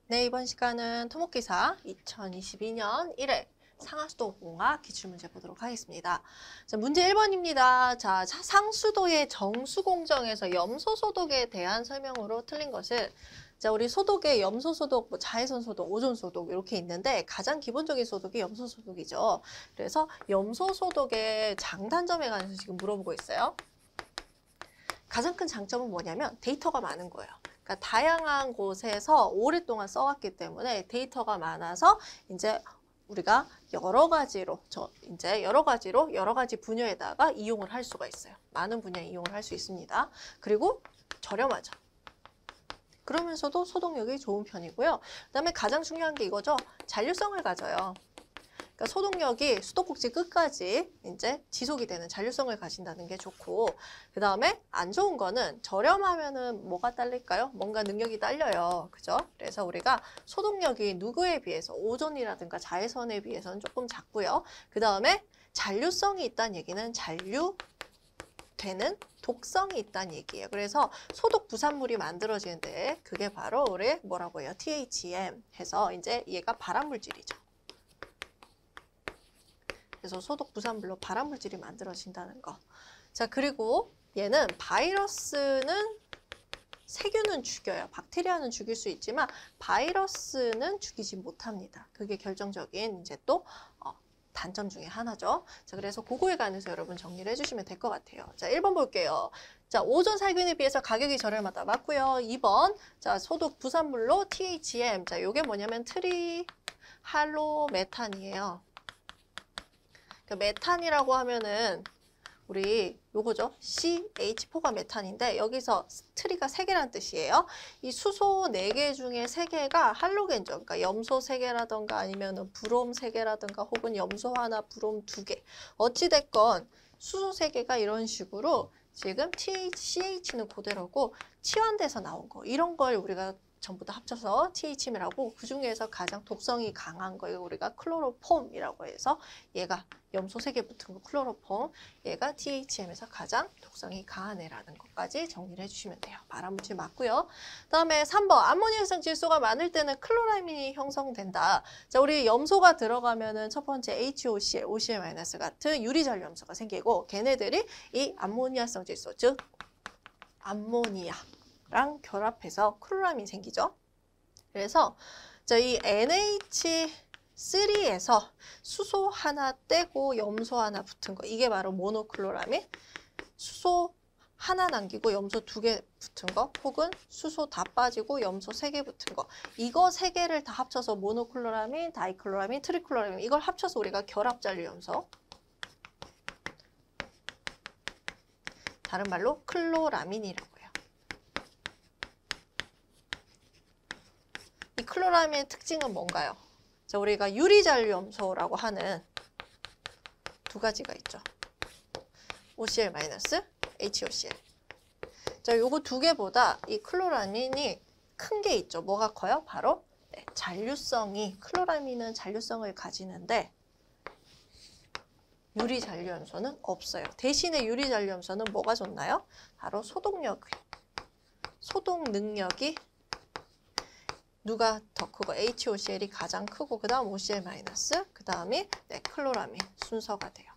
네, 이번 시간은 토목기사 2022년 1회 상하수도공학 기출문제 보도록 하겠습니다. 자, 문제 1번입니다. 자, 상수도의 정수공정에서 염소소독에 대한 설명으로 틀린 것은 자, 우리 소독에 염소소독, 뭐 자외선소독, 오존소독 이렇게 있는데 가장 기본적인 소독이 염소소독이죠. 그래서 염소소독의 장단점에 관해서 지금 물어보고 있어요. 가장 큰 장점은 뭐냐면 데이터가 많은 거예요. 그러니까 다양한 곳에서 오랫동안 써왔기 때문에 데이터가 많아서 이제 우리가 여러 가지로 여러 가지 분야에다가 이용을 할 수가 있어요. 많은 분야에 이용을 할 수 있습니다. 그리고 저렴하죠. 그러면서도 소독력이 좋은 편이고요. 그다음에 가장 중요한 게 이거죠. 잔류성을 가져요. 그러니까 소독력이 수도꼭지 끝까지 이제 지속이 되는 잔류성을 가진다는 게 좋고, 그 다음에 안 좋은 거는 저렴하면은 뭐가 딸릴까요? 뭔가 능력이 딸려요. 그죠? 그래서 우리가 소독력이 누구에 비해서 오존이라든가 자외선에 비해서는 조금 작고요. 그 다음에 잔류성이 있다는 얘기는 잔류되는 독성이 있다는 얘기예요. 그래서 소독 부산물이 만들어지는데 그게 바로 우리 뭐라고 해요? THM 해서 이제 얘가 발암물질이죠. 그래서 소독 부산물로 발암물질이 만들어진다는 거. 자, 그리고 얘는 바이러스는 세균은 죽여요. 박테리아는 죽일 수 있지만 바이러스는 죽이지 못합니다. 그게 결정적인 이제 또 단점 중에 하나죠. 자, 그래서 그거에 관해서 여러분 정리를 해주시면 될 것 같아요. 자, 1번 볼게요. 자, 오존 살균에 비해서 가격이 저렴하다. 맞고요. 2번. 자, 소독 부산물로 THM. 자, 요게 뭐냐면 트리할로메탄이에요. 메탄이라고 하면은 우리 요거죠. CH4가 메탄인데 여기서 트리가 3개라는 뜻이에요. 이 수소 4개 중에 3개가 할로겐죠. 그러니까 염소 3개라던가 아니면 브롬 3개라던가 혹은 염소 하나, 브롬 2개. 어찌됐건 수소 3개가 이런 식으로 지금 CH는 그대로고 치환돼서 나온 거. 이런 걸 우리가 전부 다 합쳐서 THM이라고 그 중에서 가장 독성이 강한 거예요. 우리가 클로로폼이라고 해서 얘가 염소 3개 붙은 거 클로로폼, 얘가 THM에서 가장 독성이 강한 애라는 것까지 정리를 해주시면 돼요. 발암물질 맞고요. 다음에 3번 암모니아 성 질소가 많을 때는 클로라민이 형성된다. 자, 우리 염소가 들어가면은 첫 번째 HOCl, OCl- 같은 유리잔류염소가 생기고 걔네들이 이 암모니아성 질소, 즉 암모니아랑 결합해서 클로라민이 생기죠. 그래서 이 NH3에서 수소 하나 떼고 염소 하나 붙은 거, 이게 바로 모노클로라민. 수소 하나 남기고 염소 2개 붙은 거, 혹은 수소 다 빠지고 염소 3개 붙은 거, 이거 3개를 다 합쳐서 모노클로라민, 다이클로라민, 트리클로라민, 이걸 합쳐서 우리가 결합잔류염소, 다른 말로 클로라민이라고 해요. 이 클로라민의 특징은 뭔가요? 자, 우리가 유리잔류염소라고 하는 2가지가 있죠. OCl-, HOCl. 자, 요거 2개보다 이 클로라민이 큰 게 있죠. 뭐가 커요? 바로 잔류성이, 클로라민은 잔류성을 가지는데 유리잔류염소는 없어요. 대신에 유리잔류염소는 뭐가 좋나요? 바로 소독 능력이 누가 더 크고 HOCl이 가장 크고 그 다음 OCl-, 그 다음이 클로라민 순서가 돼요.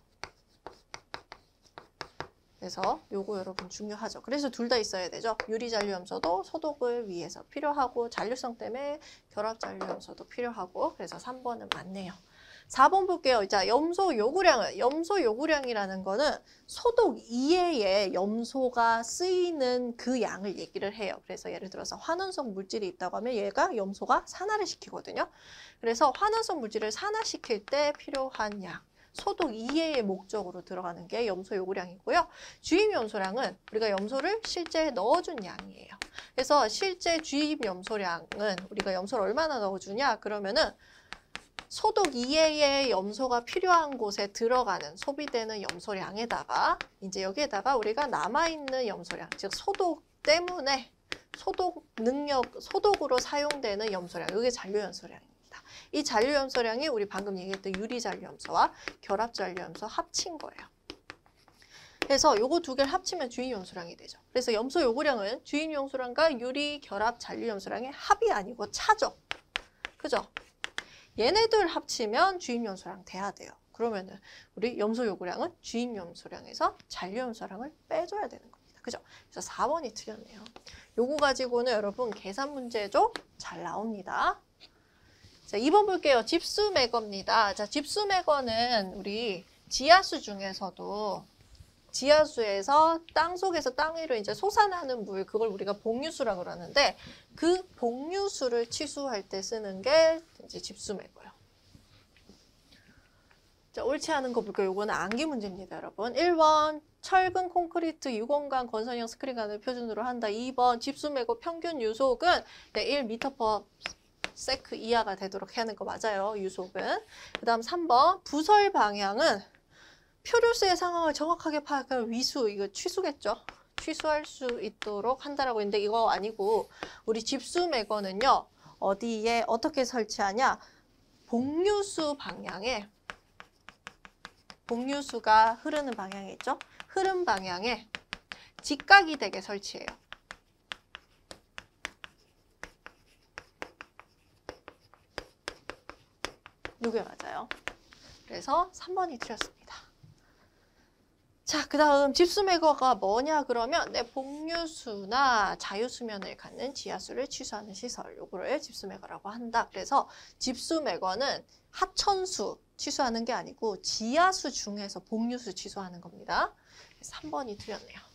그래서 요거 여러분 중요하죠. 그래서 둘 다 있어야 되죠. 유리잔류염소도 소독을 위해서 필요하고 잔류성 때문에 결합잔류염소도 필요하고, 그래서 3번은 맞네요. 4번 볼게요. 자, 염소 요구량이라는 거는 소독 이외에 염소가 쓰이는 그 양을 얘기를 해요. 그래서 예를 들어서 환원성 물질이 있다고 하면 얘가 염소가 산화를 시키거든요. 그래서 환원성 물질을 산화시킬 때 필요한 양, 소독 이외의 목적으로 들어가는 게 염소 요구량이고요. 주입 염소량은 우리가 염소를 실제 넣어준 양이에요. 그래서 실제 주입 염소량은 우리가 염소를 얼마나 넣어주냐 그러면은 소독 이외의 염소가 필요한 곳에 들어가는 소비되는 염소량에다가 이제 여기에다가 우리가 남아있는 염소량, 즉 소독 때문에 소독으로 사용되는 염소량, 이게 잔류염소량입니다. 이 잔류염소량이 우리 방금 얘기했던 유리잔류염소와 결합잔류염소 합친 거예요. 그래서 요거 2개를 합치면 주입염소량이 되죠. 그래서 염소 요구량은 주입염소량과 유리 결합 잔류염소량의 합이 아니고 차죠. 그죠? 얘네들 합치면 주입염소량 돼야 돼요. 그러면은 우리 염소 요구량은 주입염소량에서 잔류염소량을 빼줘야 되는 겁니다. 그죠? 그래서 4번이 틀렸네요. 요거 가지고는 여러분 계산 문제죠? 잘 나옵니다. 자, 2번 볼게요. 집수매거입니다. 자, 집수매거는 우리 지하수 중에서도 지하수에서 땅 속에서 땅 위로 이제 솟아나는 물, 그걸 우리가 복류수라고 그러는데 그 복류수를 치수할 때 쓰는 게 이제 집수매거예요. 자, 옳지 않은 거 볼게요. 요거는 암기 문제입니다, 여러분. 1번 철근, 콘크리트, 유공간, 건선형 스크린간을 표준으로 한다. 2번 집수매거 평균 유속은 1m/s 이하가 되도록 하는 거 맞아요, 유속은. 그 다음 3번 부설 방향은 표류수의 상황을 정확하게 파악한 위수, 이거 취수겠죠? 취수할 수 있도록 한다라고 했는데 이거 아니고 우리 집수매거는요. 어디에 어떻게 설치하냐? 복류수 방향에 복류수가 흐르는 방향에 있죠? 흐름 방향에 직각이 되게 설치해요. 이게 맞아요. 그래서 3번이 틀렸습니다. 자, 그 다음 집수매거가 뭐냐 그러면 복류수나 자유수면을 갖는 지하수를 취수하는 시설, 요거를 집수매거라고 한다. 그래서 집수매거는 하천수 취수하는 게 아니고 지하수 중에서 복류수 취수하는 겁니다. 3번이 틀렸네요.